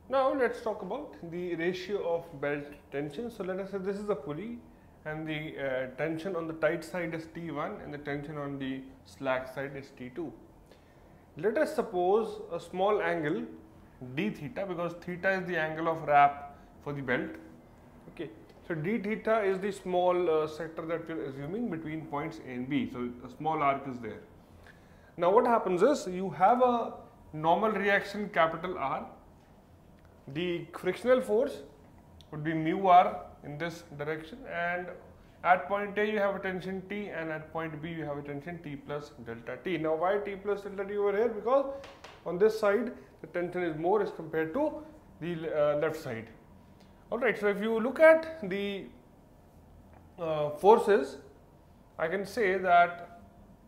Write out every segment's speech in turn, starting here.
Now let's talk about the ratio of belt tension. So let us say this is a pulley and the tension on the tight side is T1 and the tension on the slack side is T2. Let us suppose a small angle d theta, because theta is the angle of wrap for the belt. Okay, so d theta is the small sector that we are assuming between points A and B. So a small arc is there. Now what happens is you have a normal reaction capital R. The frictional force would be mu r in this direction, and at point A you have a tension T and at point B you have a tension T plus delta T. Now why T plus delta T over here? Because on this side the tension is more as compared to the left side. Alright, so if you look at the forces, I can say that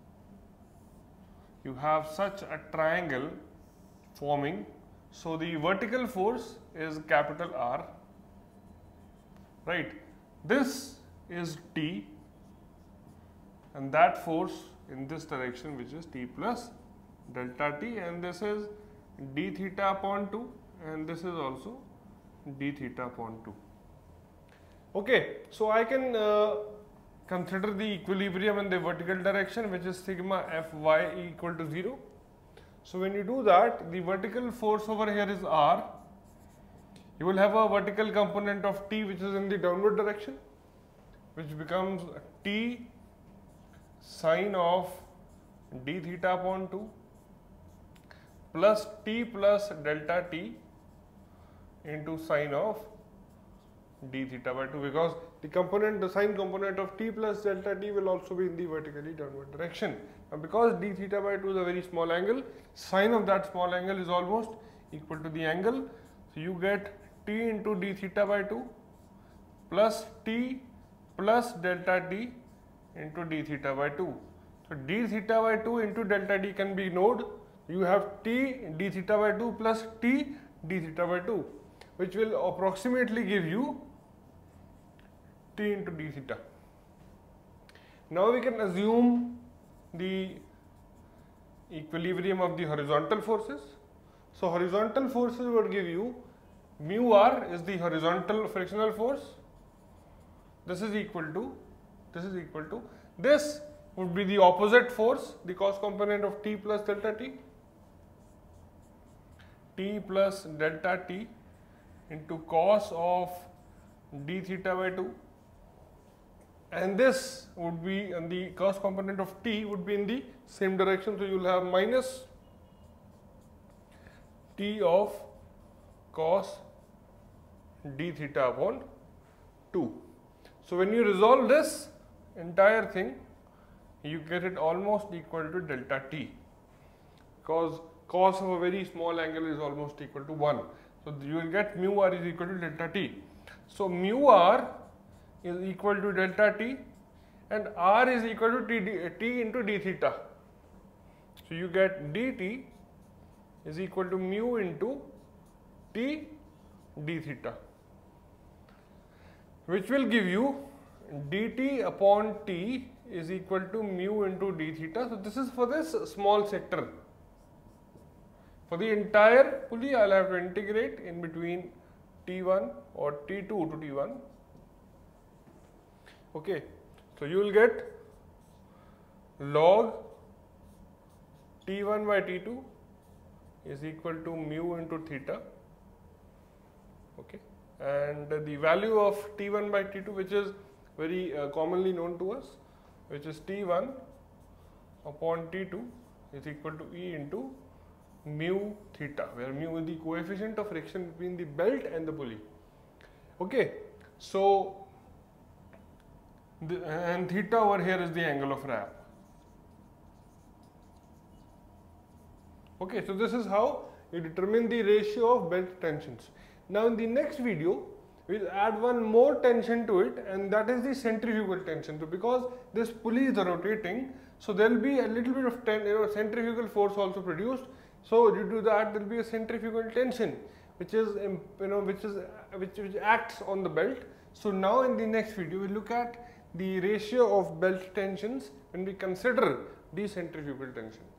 you have such a triangle forming. So the vertical force is capital R, right? This is T and that force in this direction, which is T plus delta T, and this is d theta upon 2 and this is also d theta upon 2. Okay, so I can consider the equilibrium in the vertical direction, which is sigma Fy equal to 0. So when you do that, the vertical force over here is R. You will have a vertical component of T which is in the downward direction, which becomes T sine of d theta upon 2 plus T plus delta T into sine of d theta by 2, because the sine component of T plus delta T will also be in the vertically downward direction. Now because d theta by 2 is a very small angle, sine of that small angle is almost equal to the angle. So you get T into d theta by 2 plus T plus delta T into d theta by 2. So d theta by 2 into delta T can be ignored. You have T d theta by 2 plus T d theta by 2, which will approximately give you T into d theta. Now we can assume the equilibrium of the horizontal forces. So horizontal forces would give you mu r is the horizontal frictional force. This is equal to this would be the opposite force, the cos component of T plus delta T. T plus delta T into cos of d theta by 2, and this would be, and the cos component of T would be in the same direction, so you will have minus T of cos d theta upon 2. So when you resolve this entire thing, you get it almost equal to delta T, because cos of a very small angle is almost equal to 1. So you will get mu r is equal to delta T. So mu r is equal to delta T and r is equal to T into d theta. So you get dt is equal to mu into T d theta, which will give you dt upon T is equal to mu into d theta. So this is for this small sector. For the entire pulley, I will have to integrate in between T1 or T2 to T1. Okay, so you will get log T1 by T2 is equal to mu into theta. Okay, and the value of T1 by T2, which is very commonly known to us, which is T1 upon T2 is equal to E into mu theta, where mu is the coefficient of friction between the belt and the pulley. Okay, so and theta over here is the angle of wrap. Okay, so this is how you determine the ratio of belt tensions. Now in the next video, we will add one more tension to it, and that is the centrifugal tension. So because this pulley is rotating, so there will be a little bit of centrifugal force also produced. So due to that, there will be a centrifugal tension, which is which acts on the belt. So now in the next video, we will look at the ratio of belt tensions when we consider the centrifugal tension.